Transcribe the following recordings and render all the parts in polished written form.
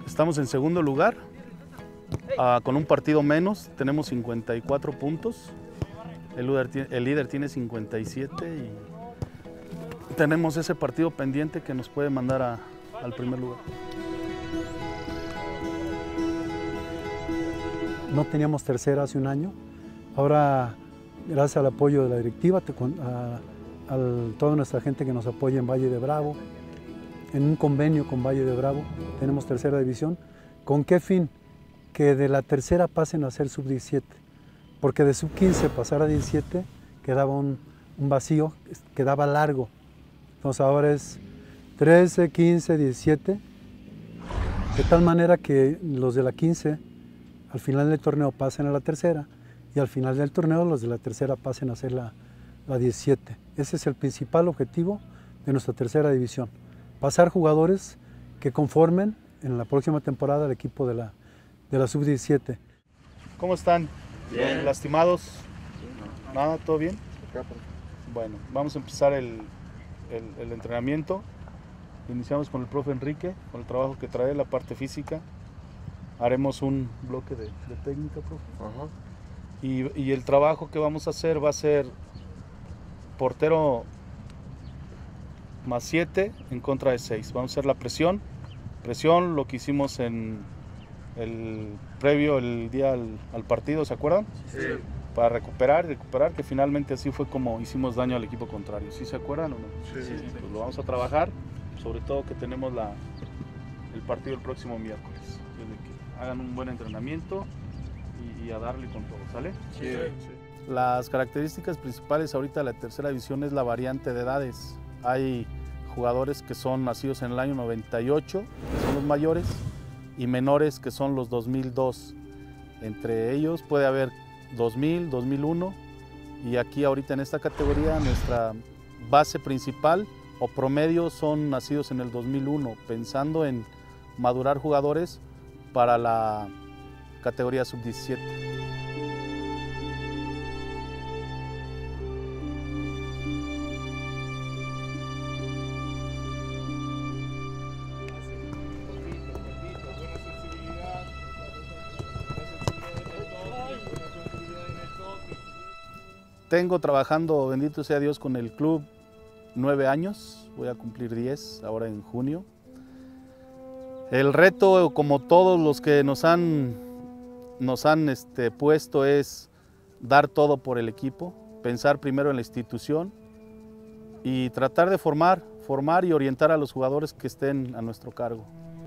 Estamos en segundo lugar, con un partido menos, tenemos 54 puntos. El líder tiene 57 y tenemos ese partido pendiente que nos puede mandar al primer lugar. No teníamos tercera hace un año. Ahora, gracias al apoyo de la directiva, a toda nuestra gente que nos apoya en Valle de Bravo, en un convenio con Valle de Bravo, tenemos tercera división. ¿Con qué fin? Que de la tercera pasen a ser sub-17, porque de sub-15 pasar a 17 quedaba un vacío, quedaba largo. Entonces ahora es 13, 15, 17, de tal manera que los de la 15 al final del torneo pasen a la tercera y al final del torneo los de la tercera pasen a ser la 17. Ese es el principal objetivo de nuestra tercera división. Pasar jugadores que conformen en la próxima temporada el equipo de la sub-17. ¿Cómo están? Bien. ¿Lastimados? ¿Nada? ¿Todo bien? Bueno, vamos a empezar el entrenamiento. Iniciamos con el profe Enrique, con el trabajo que trae, la parte física. Haremos un bloque de técnica, profe. Ajá. Y el trabajo que vamos a hacer va a ser portero más 7 en contra de 6. Vamos a hacer la presión, lo que hicimos en el previo, el día al partido, ¿se acuerdan? Sí. Para recuperar, que finalmente así fue como hicimos daño al equipo contrario. ¿Sí se acuerdan o no? Sí. Pues lo vamos a trabajar, sobre todo que tenemos el partido el próximo miércoles. Que hagan un buen entrenamiento y a darle con todo, ¿sale? Sí. Las características principales ahorita de la tercera división es la variante de edades. Hay jugadores que son nacidos en el año 98, que son los mayores, y menores que son los 2002. Entre ellos puede haber 2000, 2001, y aquí ahorita en esta categoría nuestra base principal o promedio son nacidos en el 2001, pensando en madurar jugadores para la categoría sub-17. Tengo trabajando, bendito sea Dios, con el club 9 años, voy a cumplir 10 ahora en junio. El reto, como todos los que nos han puesto, es dar todo por el equipo, pensar primero en la institución y tratar de formar y orientar a los jugadores que estén a nuestro cargo.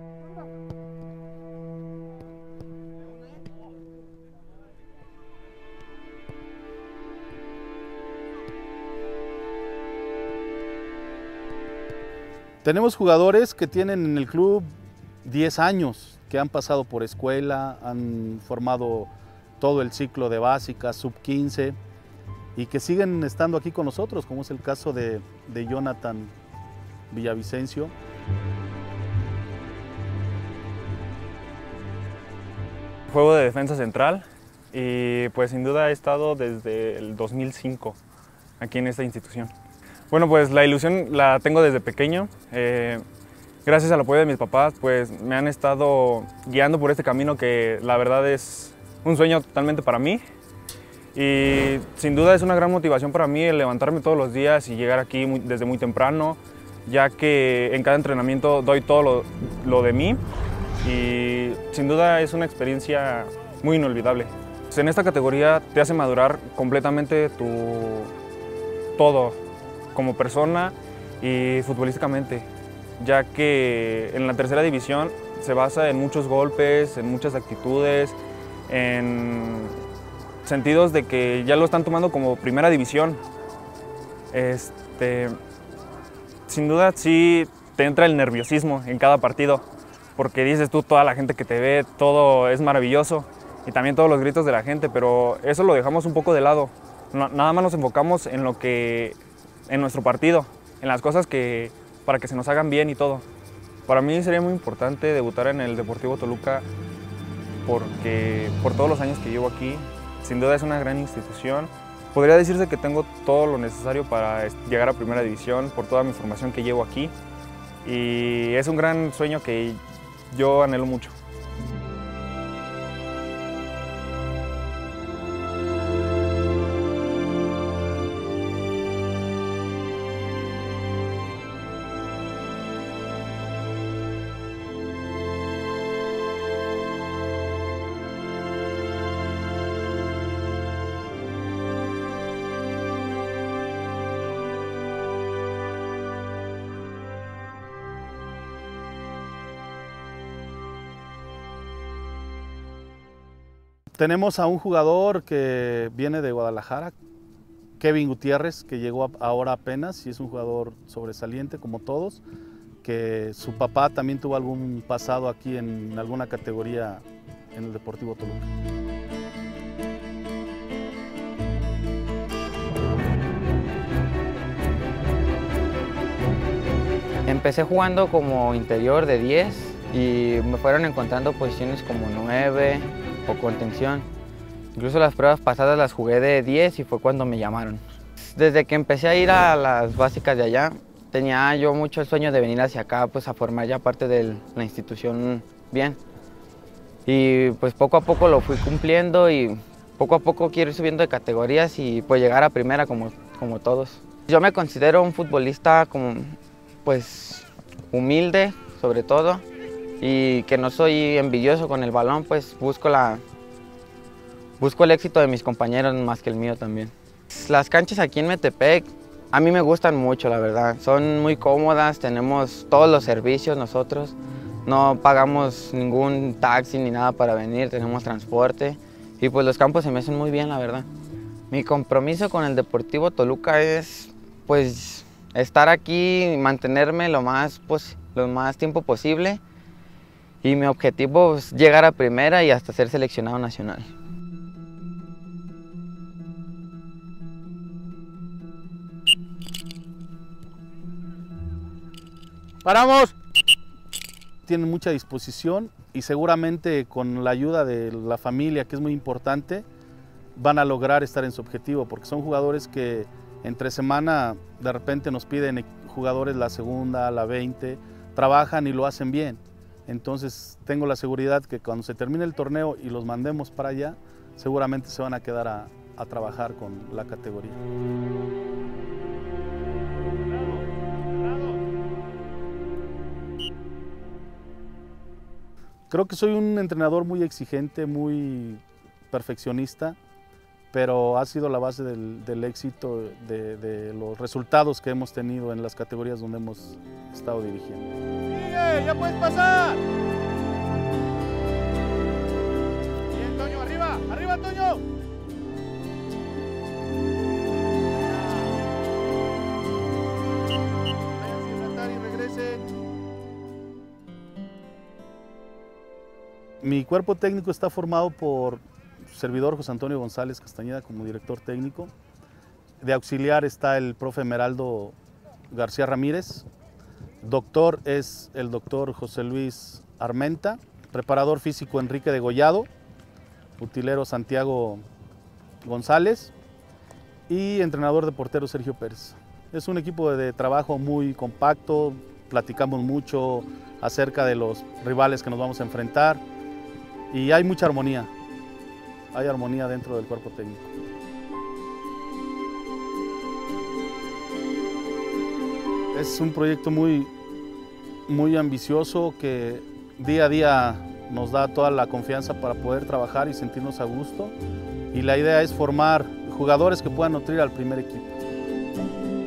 Tenemos jugadores que tienen en el club 10 años, que han pasado por escuela, han formado todo el ciclo de básica, sub-15, y que siguen estando aquí con nosotros, como es el caso de Jonathan Villavicencio. Juego de defensa central y pues sin duda he estado desde el 2005 aquí en esta institución. Bueno, pues la ilusión la tengo desde pequeño. Gracias al apoyo de mis papás, pues me han estado guiando por este camino que la verdad es un sueño totalmente para mí. Y sin duda es una gran motivación para mí el levantarme todos los días y llegar aquí desde muy temprano, ya que en cada entrenamiento doy todo lo de mí y sin duda es una experiencia muy inolvidable. En esta categoría te hace madurar completamente todo, como persona y futbolísticamente, ya que en la tercera división se basa en muchos golpes, en muchas actitudes, en sentidos de que ya lo están tomando como primera división. Sin duda sí te entra el nerviosismo en cada partido, porque dices tú, toda la gente que te ve, todo es maravilloso, y también todos los gritos de la gente, pero eso lo dejamos un poco de lado. Nada más nos enfocamos en nuestro partido, en las cosas para que se nos hagan bien y todo. Para mí sería muy importante debutar en el Deportivo Toluca porque por todos los años que llevo aquí, sin duda es una gran institución. Podría decirse que tengo todo lo necesario para llegar a Primera División por toda mi formación que llevo aquí. Y es un gran sueño que yo anhelo mucho. Tenemos a un jugador que viene de Guadalajara, Kevin Gutiérrez, que llegó ahora apenas y es un jugador sobresaliente como todos, que su papá también tuvo algún pasado aquí en alguna categoría en el Deportivo Toluca. Empecé jugando como interior de 10 y me fueron encontrando posiciones como 9 o contención. Incluso las pruebas pasadas las jugué de 10 y fue cuando me llamaron. Desde que empecé a ir a las básicas de allá, tenía yo mucho el sueño de venir hacia acá, pues a formar ya parte de la institución bien. Y pues poco a poco lo fui cumpliendo y poco a poco quiero ir subiendo de categorías y pues llegar a primera como todos. Yo me considero un futbolista como pues humilde sobre todo y que no soy envidioso con el balón, pues busco el éxito de mis compañeros más que el mío también. Las canchas aquí en Metepec a mí me gustan mucho, la verdad. Son muy cómodas, tenemos todos los servicios nosotros. No pagamos ningún taxi ni nada para venir, tenemos transporte y pues los campos se me hacen muy bien, la verdad. Mi compromiso con el Deportivo Toluca es pues estar aquí y mantenerme lo más tiempo posible. Y mi objetivo es llegar a primera y hasta ser seleccionado nacional. ¡Paramos! Tienen mucha disposición y seguramente con la ayuda de la familia, que es muy importante, van a lograr estar en su objetivo, porque son jugadores que entre semana de repente nos piden jugadores la segunda, la 20, trabajan y lo hacen bien. Entonces tengo la seguridad que cuando se termine el torneo y los mandemos para allá, seguramente se van a quedar a trabajar con la categoría. Creo que soy un entrenador muy exigente, muy perfeccionista, pero ha sido la base del éxito, de los resultados que hemos tenido en las categorías donde hemos estado dirigiendo. ¡Sigue! ¡Ya puedes pasar! Bien, Toño, arriba, arriba, Toño. Vayan sin tratar y regresen. Mi cuerpo técnico está formado por servidor José Antonio González Castañeda como director técnico. De auxiliar está el profe Meraldo García Ramírez. Doctor es el doctor José Luis Armenta. Preparador físico Enrique Degollado. Utilero Santiago González. Y entrenador de portero Sergio Pérez. Es un equipo de trabajo muy compacto. Platicamos mucho acerca de los rivales que nos vamos a enfrentar. Y hay mucha armonía. Hay armonía dentro del cuerpo técnico. Es un proyecto muy ambicioso que día a día nos da toda la confianza para poder trabajar y sentirnos a gusto. Y la idea es formar jugadores que puedan nutrir al primer equipo.